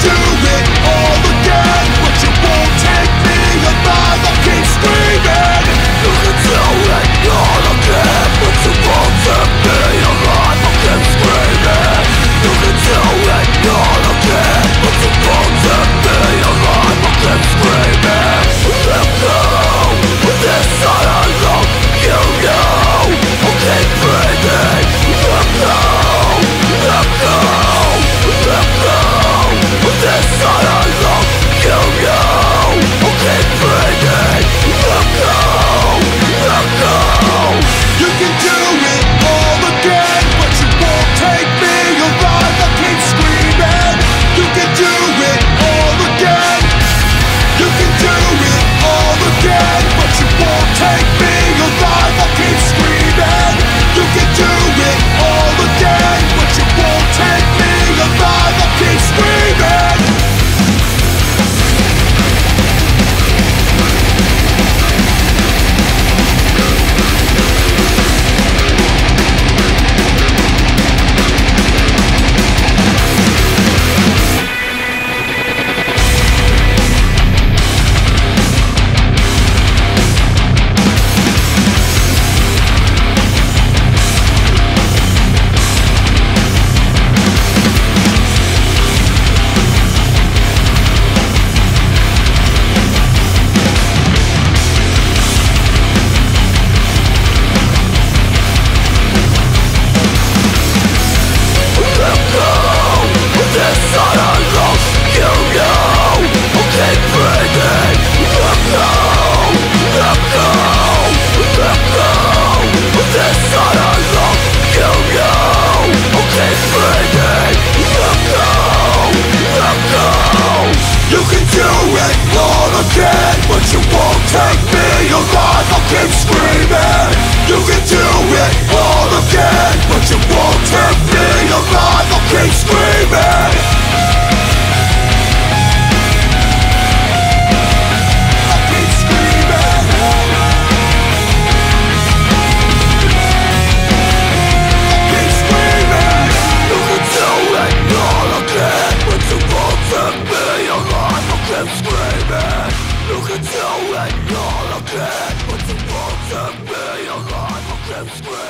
do it all again, but you won't take me alive. I'll keep screaming. You can do it all again, but you won't take me alive. I'll keep screaming. You can do it all again, but you won't take me alive. I'll keep screaming. Let go, this side I love you. I'll keep breathing. Let go, let go, let go. This side I love you. I'll keep breathing. Let go, let go. You can do it all again, but you won't take me alive. I'll keep screaming. You can do it all again. You can do it all again, but you won't take me alive. I'll keep screaming. You can do it all again, but you won't take me alive. I'll keep screaming. Screaming.